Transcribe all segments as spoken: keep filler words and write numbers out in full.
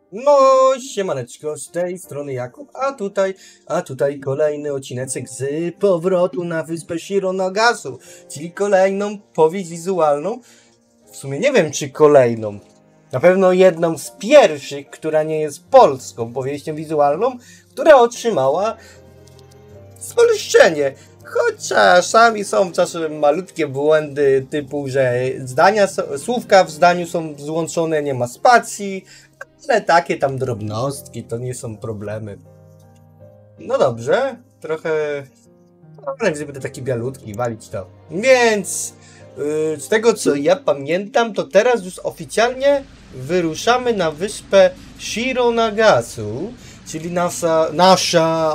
No, siemaneczko, z tej strony Jakub, a tutaj, a tutaj kolejny odcineczek z powrotu na wyspę Shironagasu, czyli kolejną powieść wizualną, w sumie nie wiem czy kolejną, na pewno jedną z pierwszych, która nie jest polską powieścią wizualną, która otrzymała spolszczenie. Choć czasami są czasem malutkie błędy typu, że zdania, słówka w zdaniu są złączone, nie ma spacji, ale takie tam drobnostki to nie są problemy. No dobrze, trochę... ale gdyby to taki bialutki, walić to. Więc yy, z tego co ja pamiętam, to teraz już oficjalnie wyruszamy na wyspę Shironagasu, czyli nasza, nasza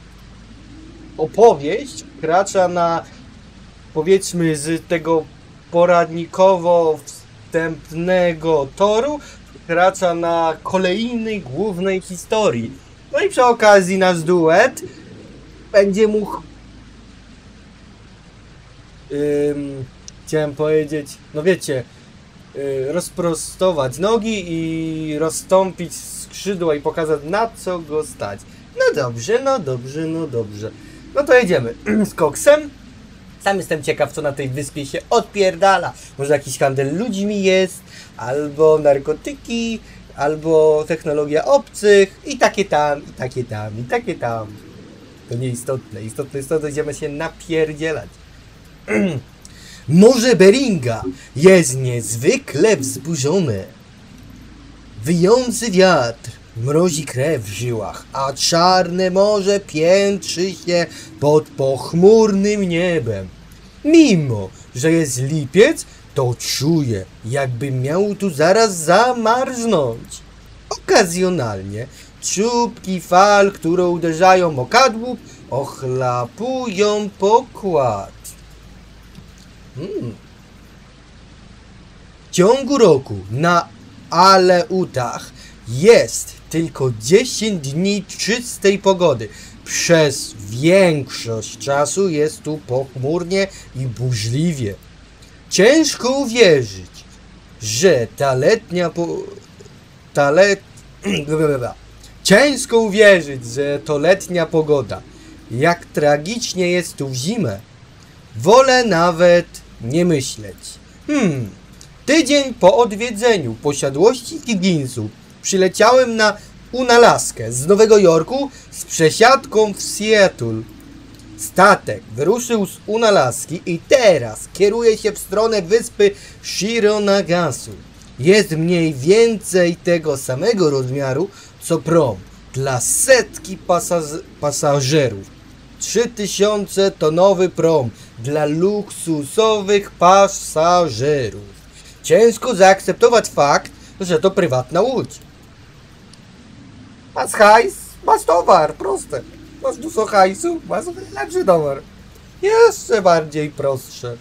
opowieść wkracza na, powiedzmy, z tego poradnikowo-wstępnego toru, wkracza na kolejnej głównej historii. No i przy okazji nasz duet będzie mógł ym, chciałem powiedzieć, no wiecie, yy, rozprostować nogi i rozstąpić skrzydła i pokazać, na co go stać. No dobrze, no dobrze, no dobrze. No to jedziemy z koksem. Sam jestem ciekaw, co na tej wyspie się odpierdala. Może jakiś handel ludźmi jest, albo narkotyki, albo technologia obcych i takie tam, i takie tam, i takie tam. To nieistotne. Istotne jest to, że będziemy się napierdzielać. Morze Beringa jest niezwykle wzburzone. Wyjący wiatr mrozi krew w żyłach, a czarne morze piętrzy się pod pochmurnym niebem. Mimo że jest lipiec, to czuję, jakby miał tu zaraz zamarznąć. Okazjonalnie czubki fal, które uderzają o kadłub, ochlapują pokład. Hmm. W ciągu roku na Aleutach jest tylko dziesięć dni czystej pogody. Przez większość czasu jest tu pochmurnie i burzliwie. Ciężko uwierzyć, że ta letnia po... ta let... Ciężko uwierzyć, że to letnia pogoda. Jak tragicznie jest tu w zimę. Wolę nawet nie myśleć. Hmm... Tydzień po odwiedzeniu posiadłości Higginsów przyleciałem na Unalaskę z Nowego Jorku z przesiadką w Seattle. Statek wyruszył z Unalaski i teraz kieruje się w stronę wyspy Shironagasu. Jest mniej więcej tego samego rozmiaru co prom dla setki pasaż pasażerów. trzy tysiące tonowy prom dla luksusowych pasażerów. Ciężko zaakceptować fakt, że to prywatna łódź. Masz hajs, masz towar, proste. Masz dużo hajsu, masz lepszy towar. Jeszcze bardziej prostsze.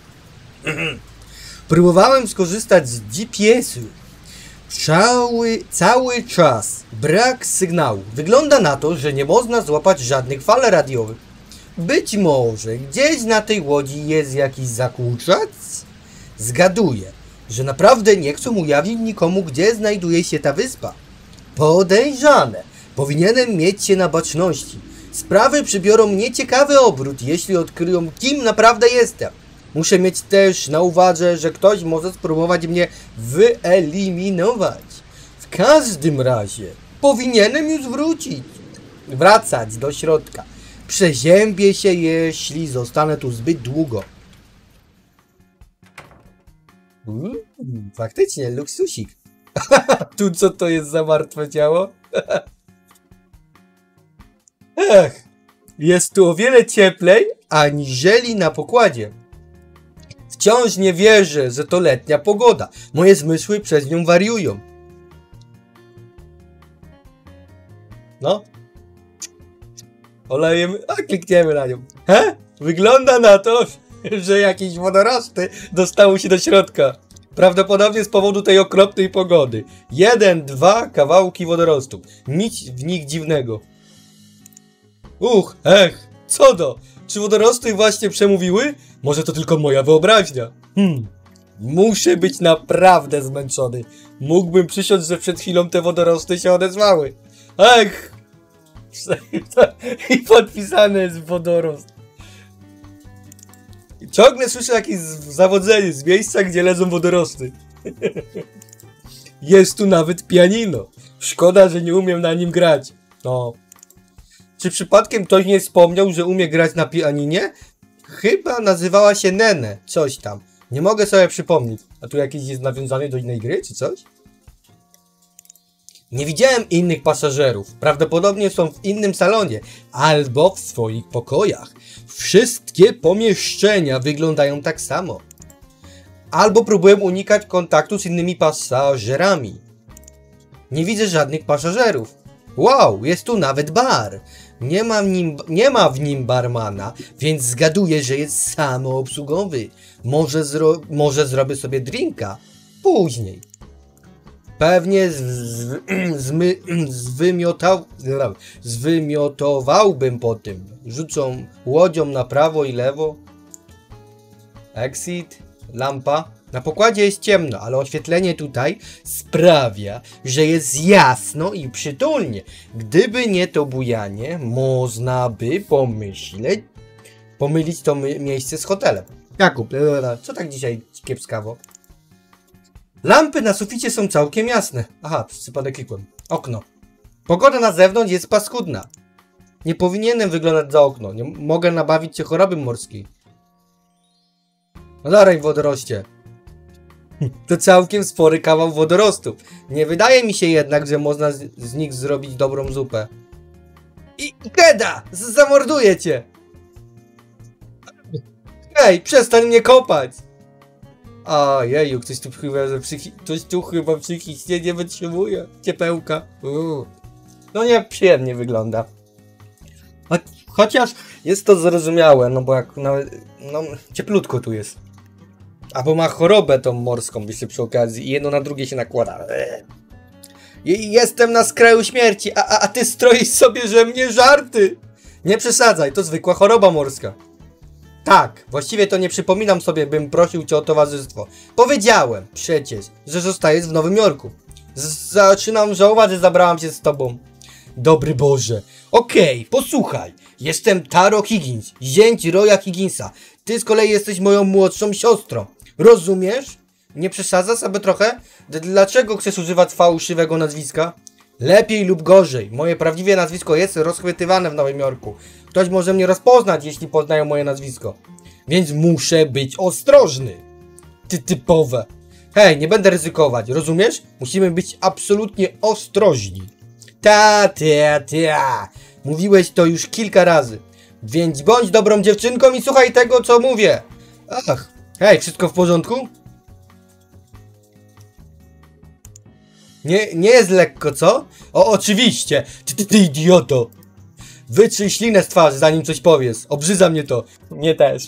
Próbowałem skorzystać z G P S-u. Cały, cały czas brak sygnału. Wygląda na to, że nie można złapać żadnych fal radiowych. Być może gdzieś na tej łodzi jest jakiś zakłócacz? Zgaduję, że naprawdę nie chcą ujawnić nikomu, gdzie znajduje się ta wyspa. Podejrzane. Powinienem mieć się na baczności. Sprawy przybiorą nieciekawy obrót, jeśli odkryją, kim naprawdę jestem. Muszę mieć też na uwadze, że ktoś może spróbować mnie wyeliminować. W każdym razie powinienem już wrócić. Wracać do środka. Przeziębię się, jeśli zostanę tu zbyt długo. Mm, faktycznie, luksusik. Tu co to jest za martwe ciało? Ech, jest tu o wiele cieplej, aniżeli na pokładzie. Wciąż nie wierzę, że to letnia pogoda. Moje zmysły przez nią wariują. No. Olejem, a klikniemy na nią. He? Wygląda na to, że jakieś wodorosty dostały się do środka. Prawdopodobnie z powodu tej okropnej pogody. Jeden, dwa kawałki wodorostów. Nic w nich dziwnego. Uch, ech, co to? Czy wodorosty właśnie przemówiły? Może to tylko moja wyobraźnia. Hmm. Muszę być naprawdę zmęczony. Mógłbym przysiąc, że przed chwilą te wodorosty się odezwały. Ech! I podpisane jest wodorost. Ciągle słyszę jakieś zawodzenie z miejsca, gdzie leżą wodorosty. Jest tu nawet pianino. Szkoda, że nie umiem na nim grać. No. Czy przypadkiem ktoś nie wspomniał, że umie grać na pianinie? Chyba nazywała się Nene. Coś tam. Nie mogę sobie przypomnieć. A tu jakieś jest nawiązanie do innej gry, czy coś? Nie widziałem innych pasażerów. Prawdopodobnie są w innym salonie. Albo w swoich pokojach. Wszystkie pomieszczenia wyglądają tak samo. Albo próbuję unikać kontaktu z innymi pasażerami. Nie widzę żadnych pasażerów. Wow, jest tu nawet bar. Nie ma w nim, nie ma w nim barmana, więc zgaduję, że jest samoobsługowy. Może, zro, może zrobię sobie drinka później. Pewnie z, z, zmy, zwymiotał, zwymiotowałbym po tym. Rzucą łodzią na prawo i lewo. Exit. Lampa. Na pokładzie jest ciemno, ale oświetlenie tutaj sprawia, że jest jasno i przytulnie. Gdyby nie to bujanie, można by pomyśleć, pomylić to miejsce z hotelem. Jakub, co tak dzisiaj kiepskawo? Lampy na suficie są całkiem jasne. Aha, przez przypadek klikłem. Okno. Pogoda na zewnątrz jest paskudna. Nie powinienem wyglądać za okno. Nie mogę nabawić się choroby morskiej. No dalej, wodoroście. To całkiem spory kawał wodorostu. Nie wydaje mi się jednak, że można z, z nich zrobić dobrą zupę. I Geda! Zamorduję cię! Hej, przestań mnie kopać! Ojeju, ktoś tu chyba, że psychi... ktoś tu chyba psychicznie nie wytrzymuje. Ciepełka. Uuu. No nie, przyjemnie wygląda. Cho chociaż jest to zrozumiałe, no bo jak nawet... no cieplutko tu jest. Albo ma chorobę tą morską, jeszcze przy okazji, i jedno na drugie się nakłada. I jestem na skraju śmierci, a, a, a ty stroisz sobie, że mnie żarty! Nie przesadzaj, to zwykła choroba morska. Tak, właściwie to nie przypominam sobie, bym prosił cię o towarzystwo. Powiedziałem przecież, że zostajesz w Nowym Jorku. Z zaczynam żałować, że zabrałam się z tobą. Dobry Boże. Okej, okay, posłuchaj. Jestem Taro Higgins, zięć Roya Higginsa. Ty z kolei jesteś moją młodszą siostrą. Rozumiesz? Nie przesadzasz sobie trochę? D Dlaczego chcesz używać fałszywego nazwiska? Lepiej lub gorzej. Moje prawdziwe nazwisko jest rozchwytywane w Nowym Jorku. Ktoś może mnie rozpoznać, jeśli poznają moje nazwisko. Więc muszę być ostrożny. Ty typowe. Hej, nie będę ryzykować, rozumiesz? Musimy być absolutnie ostrożni. Ta, ta, ta. Mówiłeś to już kilka razy. Więc bądź dobrą dziewczynką i słuchaj tego, co mówię. Ach, hej, wszystko w porządku? Nie, nie jest lekko, co? O, oczywiście. Ty, ty, ty idioto. Wytrzyj ślinę z twarzy, zanim coś powiesz. Obrzydza mnie to. Mnie też.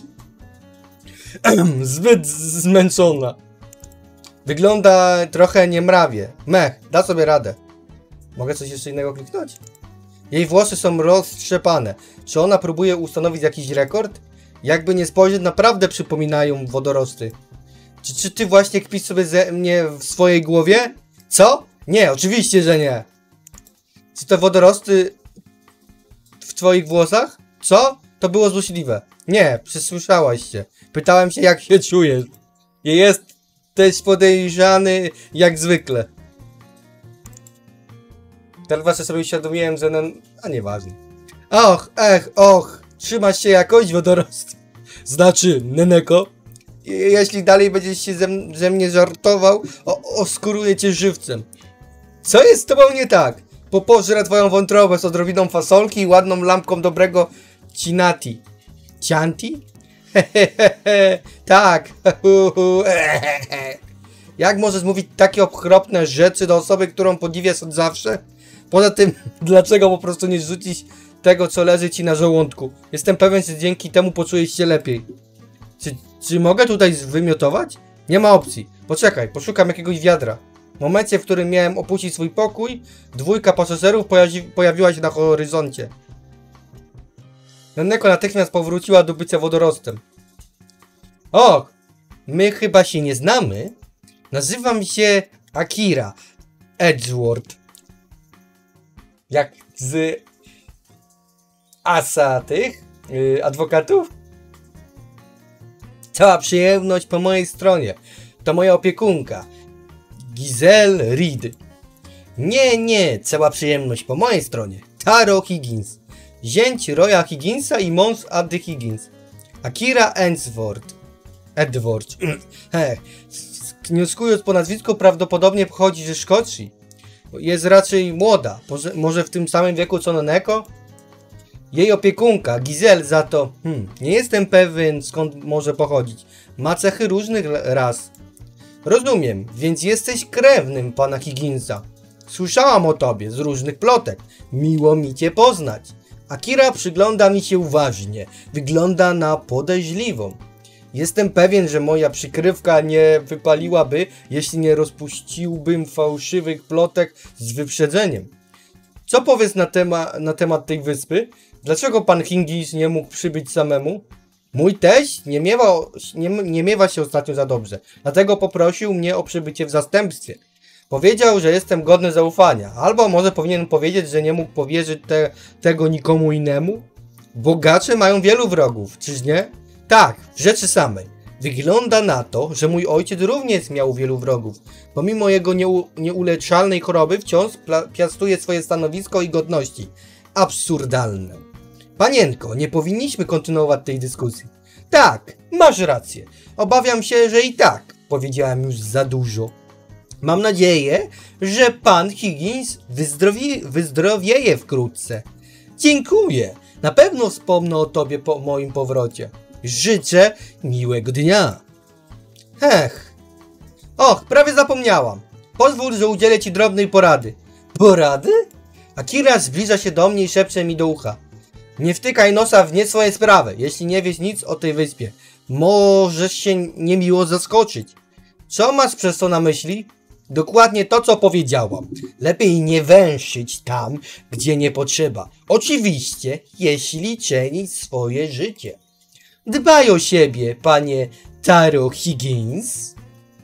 Zbyt zmęczona. Wygląda trochę niemrawie. Mech, da sobie radę. Mogę coś jeszcze innego kliknąć? Jej włosy są roztrzepane. Czy ona próbuje ustanowić jakiś rekord? Jakby nie spojrzeć, naprawdę przypominają wodorosty. Czy, czy ty właśnie kpisz sobie ze mnie w swojej głowie? Co? Nie, oczywiście, że nie. Czy te wodorosty w twoich włosach? Co? To było złośliwe. Nie, przesłyszałaś się. Pytałem się, jak się czujesz. I jest też podejrzany jak zwykle. Teraz właśnie sobie uświadomiłem, że no... a nieważne. Och, ech, och. Trzymasz się jakoś, wodorost? Znaczy, Neneko? Jeśli dalej będziesz się ze, ze mnie żartował, oskuruję cię żywcem. Co jest z tobą nie tak? Popożrę twoją wątrobę z odrobiną fasolki i ładną lampką dobrego cinati. Cianti? Hehehe, tak. Jak możesz mówić takie okropne rzeczy do osoby, którą podziwiasz od zawsze? Poza tym, dlaczego po prostu nie rzucić tego, co leży ci na żołądku? Jestem pewien, że dzięki temu poczujesz się lepiej. Czy, czy mogę tutaj wymiotować? Nie ma opcji. Poczekaj, poszukam jakiegoś wiadra. W momencie, w którym miałem opuścić swój pokój, dwójka pasażerów pojawi pojawiła się na horyzoncie. Neneko natychmiast powróciła do bycia wodorostem. Och! my chyba się nie znamy. Nazywam się Akira Edgeworth. Jak z asa tych yy, adwokatów? Cała przyjemność po mojej stronie. To moja opiekunka, Giselle Reed. Nie, nie, cała przyjemność po mojej stronie. Taro Higgins, zięć Roya Higginsa i mąż Ady Higgins. Akira Edgeworth. Edgeworth. Wnioskując po nazwisku, prawdopodobnie pochodzi ze Szkocji. Jest raczej młoda, może, może w tym samym wieku co Naneko? Jej opiekunka, Giselle, za to, hmm, nie jestem pewien skąd może pochodzić. Ma cechy różnych ras. Rozumiem, więc jesteś krewnym pana Higginsa. Słyszałam o tobie z różnych plotek. Miło mi cię poznać. Akira przygląda mi się uważnie. Wygląda na podejrzliwą. Jestem pewien, że moja przykrywka nie wypaliłaby, jeśli nie rozpuściłbym fałszywych plotek z wyprzedzeniem. Co powiesz na, tema na temat tej wyspy? Dlaczego pan Higgins nie mógł przybyć samemu? Mój teść nie miewa, nie, nie miewa się ostatnio za dobrze, dlatego poprosił mnie o przybycie w zastępstwie. Powiedział, że jestem godny zaufania, albo może powinien powiedzieć, że nie mógł powierzyć te, tego nikomu innemu? Bogacze mają wielu wrogów, czyż nie? Tak, w rzeczy samej. Wygląda na to, że mój ojciec również miał wielu wrogów. Pomimo jego nieu, nieuleczalnej choroby wciąż piastuje swoje stanowisko i godności. Absurdalne. Panienko, nie powinniśmy kontynuować tej dyskusji. Tak, masz rację. Obawiam się, że i tak powiedziałem już za dużo. Mam nadzieję, że pan Higgins wyzdrowie, wyzdrowieje wkrótce. Dziękuję. Na pewno wspomnę o tobie po moim powrocie. Życzę miłego dnia. Ech. Och, prawie zapomniałam. Pozwól, że udzielę ci drobnej porady. Porady? Akira zbliża się do mnie i szepcze mi do ucha. Nie wtykaj nosa w nie swoje sprawy, jeśli nie wiesz nic o tej wyspie. Możesz się niemiło zaskoczyć. Co masz przez to na myśli? Dokładnie to, co powiedziałam. Lepiej nie węszyć tam, gdzie nie potrzeba. Oczywiście, jeśli cenić swoje życie. Dbaj o siebie, panie Taro Higgins.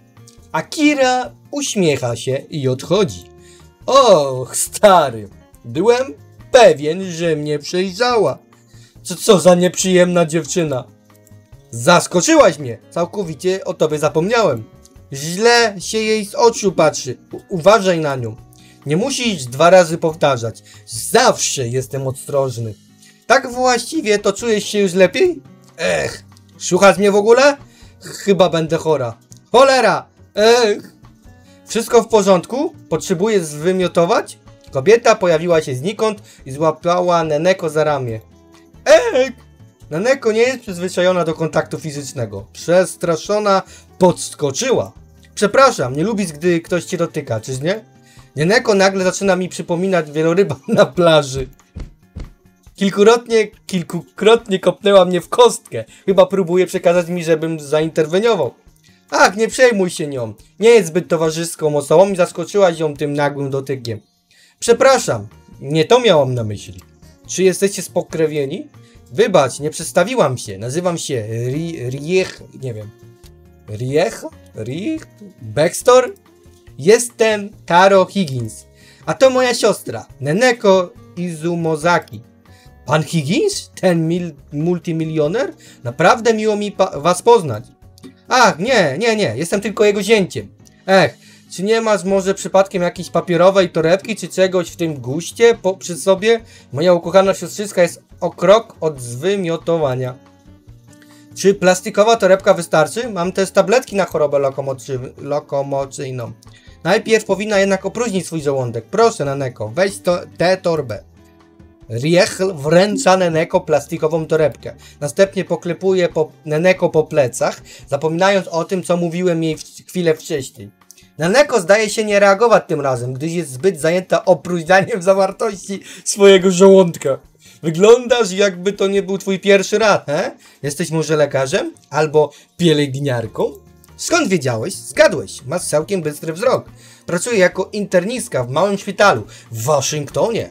Akira uśmiecha się i odchodzi. Och, stary, byłem pewien, że mnie przejrzała. Co, co za nieprzyjemna dziewczyna. Zaskoczyłaś mnie. Całkowicie o tobie zapomniałem. Źle się jej z oczu patrzy. U uważaj na nią. Nie musisz dwa razy powtarzać. Zawsze jestem ostrożny. Tak właściwie to czujesz się już lepiej? Ech, słuchasz mnie w ogóle? Chyba będę chora. Cholera! Ech! Wszystko w porządku? Potrzebuję zwymiotować? Kobieta pojawiła się znikąd i złapała Neneko za ramię. Ech! Neneko nie jest przyzwyczajona do kontaktu fizycznego. Przestraszona podskoczyła. Przepraszam, nie lubisz, gdy ktoś cię dotyka, czyż nie? Neneko nagle zaczyna mi przypominać wieloryba na plaży. Kilkukrotnie, kilkukrotnie kopnęła mnie w kostkę. Chyba próbuje przekazać mi, żebym zainterweniował. Ach, nie przejmuj się nią. Nie jest zbyt towarzyską osobą i zaskoczyłaś ją tym nagłym dotykiem. Przepraszam, nie to miałam na myśli. Czy jesteście spokrewnieni? Wybacz, nie przedstawiłam się. Nazywam się Riech... nie wiem. Riech? Riech? Baxter? Jestem Taro Higgins. A to moja siostra, Neneko Izumozaki. Pan Higgins? Ten mil multimilioner? Naprawdę miło mi was poznać. Ach, nie, nie, nie. Jestem tylko jego zięciem. Ech, czy nie masz może przypadkiem jakiejś papierowej torebki, czy czegoś w tym guście po, przy sobie? Moja ukochana siostrzyska jest o krok od zwymiotowania. Czy plastikowa torebka wystarczy? Mam też tabletki na chorobę lokomocy lokomocyjną. Najpierw powinna jednak opróżnić swój żołądek. Proszę, Neneko, weź tę torbę. Riech wręcza Neneko plastikową torebkę. Następnie poklepuje po Neneko po plecach, zapominając o tym, co mówiłem jej w chwilę wcześniej. Neneko zdaje się nie reagować tym razem, gdyż jest zbyt zajęta opróżnianiem zawartości swojego żołądka. Wyglądasz, jakby to nie był twój pierwszy raz, he? Jesteś może lekarzem? Albo pielęgniarką? Skąd wiedziałeś? Zgadłeś. Masz całkiem bystry wzrok. Pracuję jako internistka w małym szpitalu w Waszyngtonie.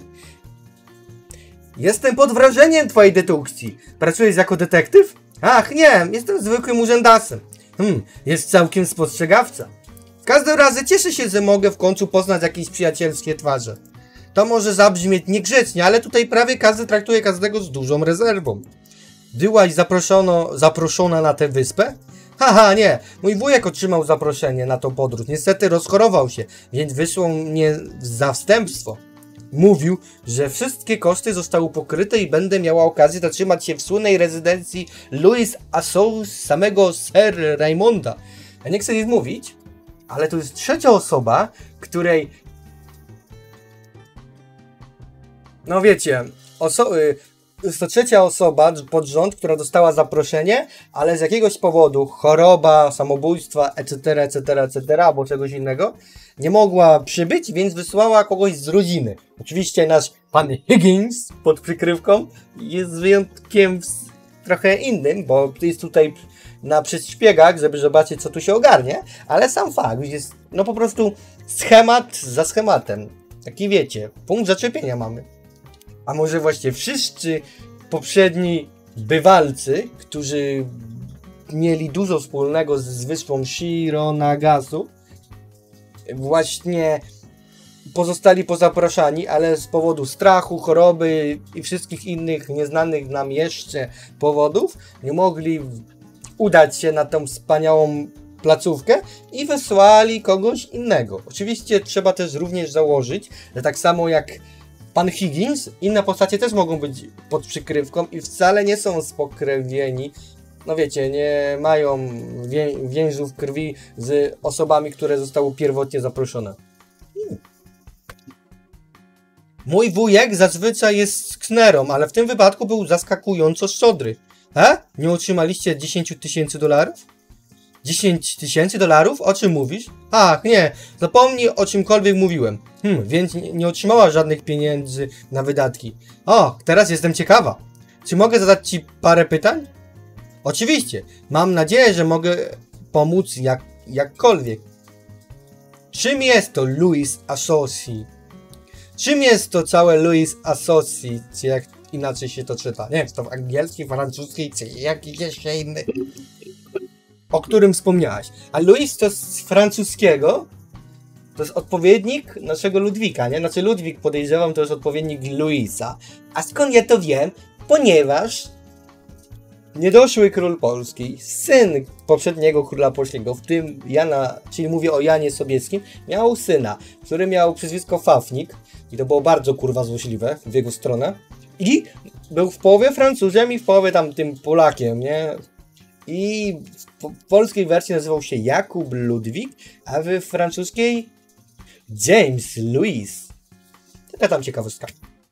Jestem pod wrażeniem twojej dedukcji. Pracujesz jako detektyw? Ach, nie, jestem zwykłym urzędasem. Hmm, jest całkiem spostrzegawca. W każdym razie cieszę się, że mogę w końcu poznać jakieś przyjacielskie twarze. To może zabrzmieć niegrzecznie, ale tutaj prawie każdy traktuje każdego z dużą rezerwą. Byłaś zaproszono, zaproszona na tę wyspę? Haha, nie. Mój wujek otrzymał zaproszenie na tą podróż. Niestety rozchorował się, więc wysłał mnie w zastępstwo. Mówił, że wszystkie koszty zostały pokryte i będę miała okazję zatrzymać się w słynnej rezydencji Louis Assault samego Sir Raymonda. Ja nie chcę nic mówić, ale to jest trzecia osoba, której... No wiecie, oso jest to trzecia osoba pod rząd, która dostała zaproszenie, ale z jakiegoś powodu, choroba, samobójstwa, etc, etc, etc, albo czegoś innego, nie mogła przybyć, więc wysłała kogoś z rodziny. Oczywiście nasz pan Higgins pod przykrywką jest wyjątkiem trochę innym, bo jest tutaj na przedszpiegach, żeby zobaczyć, co tu się ogarnie, ale sam fakt jest, no po prostu schemat za schematem. Taki wiecie, punkt zaczepienia mamy. A może właśnie wszyscy poprzedni bywalcy, którzy mieli dużo wspólnego z, z wyspą Shironagasu, właśnie pozostali pozapraszani, ale z powodu strachu, choroby i wszystkich innych nieznanych nam jeszcze powodów nie mogli udać się na tą wspaniałą placówkę i wysłali kogoś innego. Oczywiście trzeba też również założyć, że tak samo jak pan Higgins, inne postacie też mogą być pod przykrywką i wcale nie są spokrewnieni. No wiecie, nie mają wię więzów krwi z osobami, które zostały pierwotnie zaproszone. Hmm. Mój wujek zazwyczaj jest sknerą, ale w tym wypadku był zaskakująco szczodry. E? Nie otrzymaliście dziesięć tysięcy dolarów? dziesięć tysięcy dolarów? O czym mówisz? Ach, nie, zapomnij o czymkolwiek mówiłem. Hmm, więc nie, nie otrzymała żadnych pieniędzy na wydatki. O, teraz jestem ciekawa. Czy mogę zadać ci parę pytań? Oczywiście, mam nadzieję, że mogę pomóc jak, jakkolwiek. Czym jest to Louis Assault? Czym jest to całe Louis Assault, czy jak inaczej się to czyta? Nie wiem, czy to w angielskiej, francuskiej, czy jakiś jeszcze inny, o którym wspomniałaś. A Louis to z francuskiego, to jest odpowiednik naszego Ludwika, nie? Znaczy Ludwik, podejrzewam, to jest odpowiednik Louisa. A skąd ja to wiem? Ponieważ niedoszły król Polski, syn poprzedniego króla polskiego, w tym Jana, czyli mówię o Janie Sobieskim, miał syna, który miał przyzwisko Fafnik i to było bardzo kurwa złośliwe w jego stronę i był w połowie Francuzem i w połowie tam tym Polakiem, nie? I w polskiej wersji nazywał się Jakub Ludwik, a w francuskiej James Louis. Taka tam ciekawostka.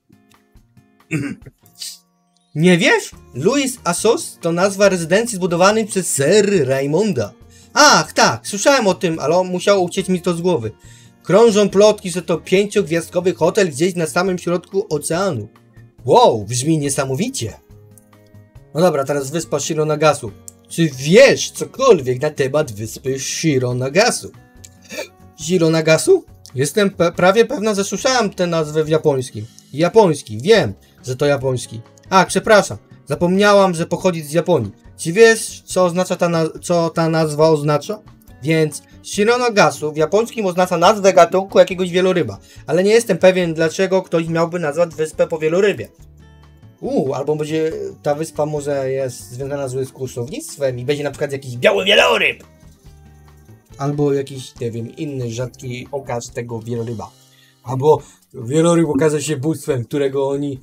Nie wiesz? Louis Assault to nazwa rezydencji zbudowanej przez Sir Raymonda. Ach, tak, słyszałem o tym, ale musiało uciec mi to z głowy. Krążą plotki, że to pięciogwiazdkowy hotel gdzieś na samym środku oceanu. Wow, brzmi niesamowicie. No dobra, teraz wyspa Shironagasu. Czy wiesz cokolwiek na temat wyspy Shironagasu? Shironagasu? Jestem pe prawie pewna, że słyszałem tę nazwę w japońskim. Japoński, wiem, że to japoński. A, przepraszam, zapomniałam, że pochodzi z Japonii. Czy wiesz, co oznacza ta, co ta nazwa oznacza? Więc Shironagasu w japońskim oznacza nazwę gatunku jakiegoś wieloryba. Ale nie jestem pewien, dlaczego ktoś miałby nazwać wyspę po wielorybie. Uuu, albo będzie ta wyspa może jest związana z kłusownictwem i będzie na przykład jakiś biały wieloryb. Albo jakiś, nie wiem, inny rzadki okaz tego wieloryba. Albo wieloryb okaże się bóstwem, którego oni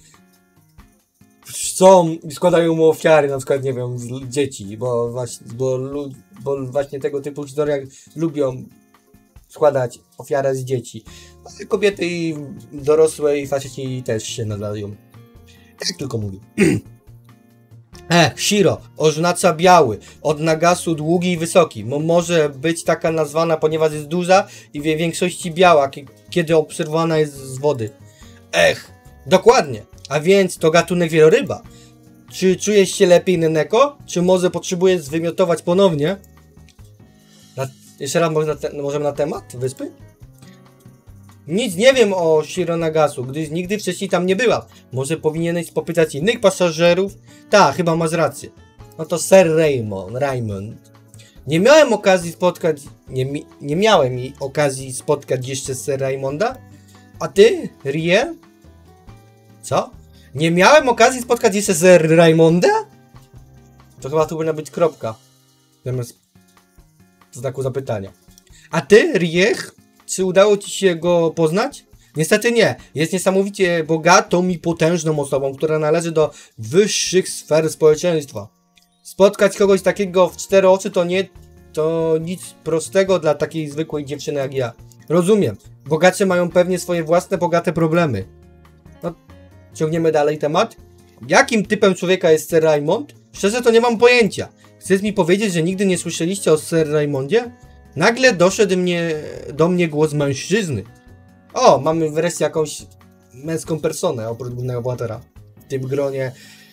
chcą i składają mu ofiary, na przykład, nie wiem, z dzieci, bo właśnie, bo, bo właśnie tego typu historiach lubią składać ofiarę z dzieci. Ale kobiety i dorosłe i faceci też się nadają. Tak tylko mówię. E, Shiro oznacza biały, od Nagasu długi i wysoki. Mo może być taka nazwana, ponieważ jest duża i w większości biała, kiedy obserwowana jest z wody. Ech, dokładnie. A więc to gatunek wieloryba. Czy czujesz się lepiej, Neneko? Czy może potrzebujesz zwymiotować ponownie? Na, jeszcze raz może na, te, możemy na temat wyspy? Nic nie wiem o Shironagasu, gdyż nigdy wcześniej tam nie byłam. Może powinieneś popytać innych pasażerów? Tak, chyba masz rację. No to Sir Raymond, Raymond. Nie miałem okazji spotkać... Nie, mi- nie miałem i okazji spotkać jeszcze Sir Raymonda? A ty, Rie? Co? Nie miałem okazji spotkać jeszcze Sir Raymonda? To chyba tu powinna być kropka. Zamiast znaku zapytania. A ty, Riech? Czy udało ci się go poznać? Niestety nie. Jest niesamowicie bogatą i potężną osobą, która należy do wyższych sfer społeczeństwa. Spotkać kogoś takiego w cztery oczy to nie... to nic prostego dla takiej zwykłej dziewczyny jak ja. Rozumiem. Bogacze mają pewnie swoje własne bogate problemy. No, ciągniemy dalej temat. Jakim typem człowieka jest Sir Raymond? Szczerze to nie mam pojęcia. Chcesz mi powiedzieć, że nigdy nie słyszeliście o Sir Raymondzie? Nagle doszedł mnie, do mnie głos mężczyzny. O, mamy wreszcie jakąś męską personę oprócz głównego bohatera. W tym gronie...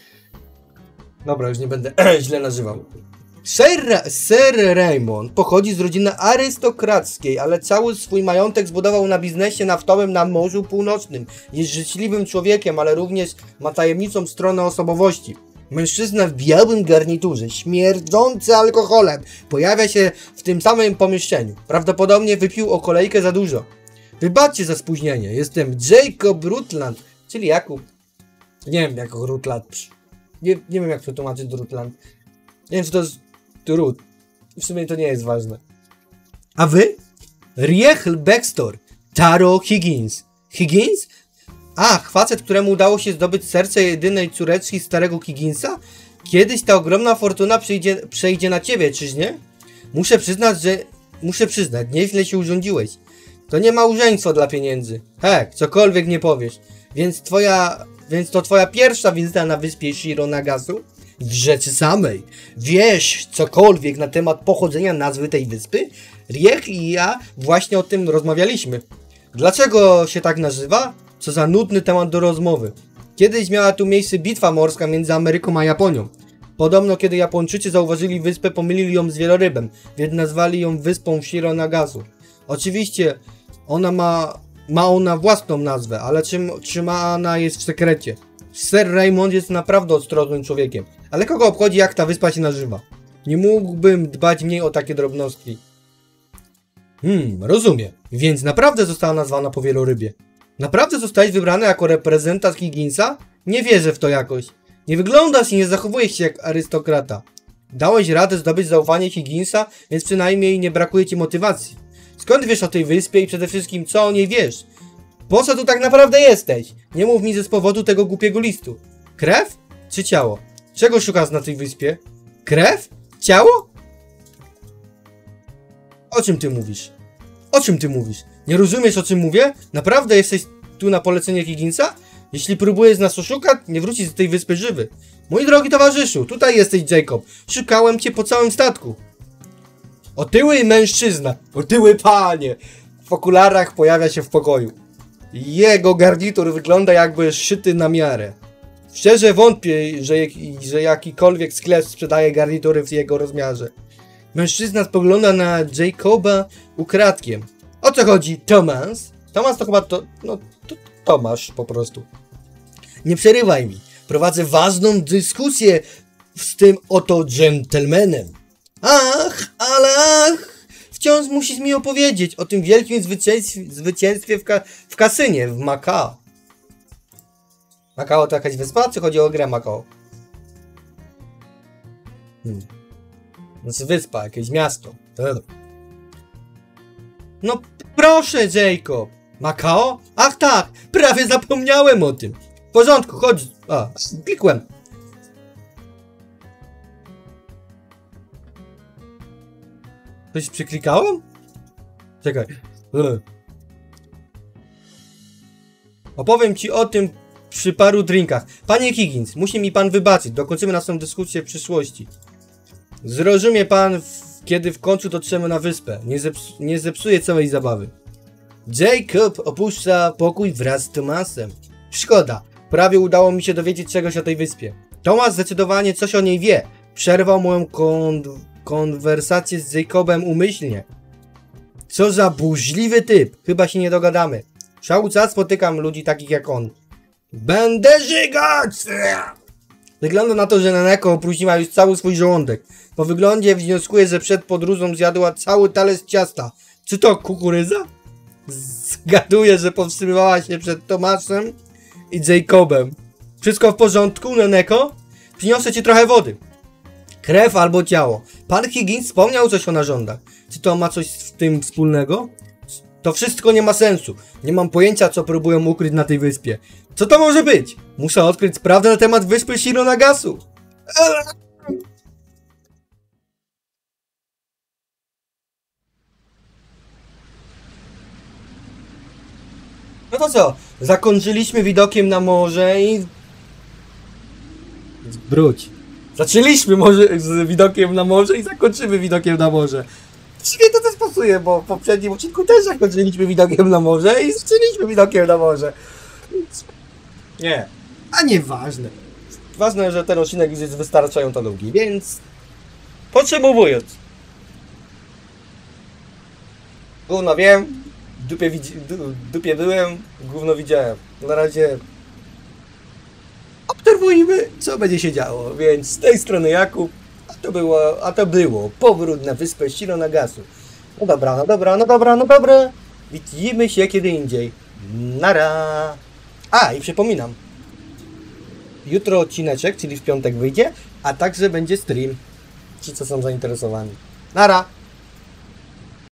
Dobra, już nie będę źle nazywał. Sir, Sir Raymond pochodzi z rodziny arystokrackiej, ale cały swój majątek zbudował na biznesie naftowym na Morzu Północnym. Jest życzliwym człowiekiem, ale również ma tajemniczą stronę osobowości. Mężczyzna w białym garniturze, śmierdzący alkoholem, pojawia się w tym samym pomieszczeniu. Prawdopodobnie wypił o kolejkę za dużo. Wybaczcie za spóźnienie, jestem Jacob Rutland, czyli Jakub. Nie wiem jak Rutland. Nie, nie wiem jak przetłumaczyć Rutland. Nie wiem czy to jest Rut. W sumie to nie jest ważne. A wy? Riech Baxter, Taro Higgins. Higgins? Ach, facet, któremu udało się zdobyć serce jedynej córeczki starego Higginsa? Kiedyś ta ogromna fortuna przyjdzie, przejdzie na ciebie, czyż nie? Muszę przyznać, że... Muszę przyznać, nieźle się urządziłeś. To nie małżeństwo dla pieniędzy. Hek, cokolwiek nie powiesz. Więc twoja... Więc to twoja pierwsza wizyta na wyspie Shiro Nagasu? W rzeczy samej. Wiesz cokolwiek na temat pochodzenia nazwy tej wyspy? Riech i ja właśnie o tym rozmawialiśmy. Dlaczego się tak nazywa? Co za nudny temat do rozmowy. Kiedyś miała tu miejsce bitwa morska między Ameryką a Japonią. Podobno kiedy Japończycy zauważyli wyspę, pomylili ją z wielorybem, więc nazwali ją wyspą Shiro Nagasu. Oczywiście ona ma, ma ona własną nazwę, ale czym, trzymana jest w sekrecie. Sir Raymond jest naprawdę ostrożnym człowiekiem, ale kogo obchodzi jak ta wyspa się nazywa? Nie mógłbym dbać mniej o takie drobnostki. Hmm, rozumiem. Więc naprawdę została nazwana po wielorybie. Naprawdę zostałeś wybrany jako reprezentant Higginsa? Nie wierzę w to jakoś. Nie wyglądasz i nie zachowujesz się jak arystokrata. Dałeś radę zdobyć zaufanie Higginsa, więc przynajmniej nie brakuje ci motywacji. Skąd wiesz o tej wyspie i przede wszystkim co o niej wiesz? Po co tu tak naprawdę jesteś? Nie mów mi ze z powodu tego głupiego listu. Krew? Czy ciało? Czego szukasz na tej wyspie? Krew? Ciało? O czym ty mówisz? O czym ty mówisz? Nie rozumiesz o czym mówię? Naprawdę jesteś tu na polecenie Higginsa? Jeśli próbujesz nas oszukać, nie wrócisz z tej wyspy żywy. Mój drogi towarzyszu, tutaj jesteś Jacob. Szukałem cię po całym statku. Otyły mężczyzna, otyły panie. W okularach pojawia się w pokoju. Jego garnitur wygląda jakby szyty na miarę. Szczerze wątpię, że, jak, że jakikolwiek sklep sprzedaje garnitury w jego rozmiarze. Mężczyzna spogląda na Jacoba ukradkiem. O co chodzi, Thomas? Thomas to chyba to... no... to Tomasz po prostu. Nie przerywaj mi. Prowadzę ważną dyskusję z tym oto dżentelmenem. Ach, ale ach! Wciąż musisz mi opowiedzieć o tym wielkim zwycięstwie, zwycięstwie w, ka w kasynie w Makao. Makao to jakaś wyspa, czy chodzi o grę Makao? Hmm. Znaczy wyspa, jakieś miasto. No proszę, Jacob. Makao? Ach tak, prawie zapomniałem o tym. W porządku, chodź. A, klikłem. Coś przyklikałem? Czekaj. Opowiem ci o tym przy paru drinkach. Panie Higgins, musi mi pan wybaczyć. Dokończymy naszą dyskusję w przyszłości. Zrozumie pan, w, kiedy w końcu dotrzemy na wyspę. Nie, zeps nie zepsuje całej zabawy. Jacob opuszcza pokój wraz z Thomasem. Szkoda. Prawie udało mi się dowiedzieć czegoś o tej wyspie. Thomas zdecydowanie coś o niej wie. Przerwał moją kon konwersację z Jacobem umyślnie. Co za burzliwy typ. Chyba się nie dogadamy. Cały czas spotykam ludzi takich jak on. Będę żygać! Wygląda na to, że Naneko opróżniła już cały swój żołądek. Po wyglądzie wnioskuję, że przed podróżą zjadła cały talerz ciasta. Czy to kukurydza? Zgaduję, że powstrzymywała się przed Tomaszem i Jacobem. Wszystko w porządku, Neneko? Przyniosę ci trochę wody. Krew albo ciało. Pan Higgins wspomniał coś o narządach. Czy to ma coś z tym wspólnego? To wszystko nie ma sensu. Nie mam pojęcia, co próbują ukryć na tej wyspie. Co to może być? Muszę odkryć prawdę na temat wyspy Shironagasu. No to co? Zakończyliśmy widokiem na morze i... Wróć. Zaczęliśmy może z widokiem na morze i zakończymy widokiem na morze. Właściwie to też pasuje, bo w poprzednim odcinku też zakończyliśmy widokiem na morze i zaczęliśmy widokiem na morze. Nie. A nieważne. Ważne, że ten odcinek już jest wystarczająco długi, więc... Podsumowując. Gówno wiem, w dupie, widzi... w dupie byłem, gówno widziałem. Na razie... Obserwujmy, co będzie się działo, więc z tej strony Jakub, a to było, a to było powrót na wyspę Shironagasu. No dobra, no dobra, no dobra, no dobra. Widzimy się kiedy indziej. Nara. A, i przypominam. Jutro odcineczek, czyli w piątek wyjdzie, a także będzie stream. Ci, co są zainteresowani. Nara.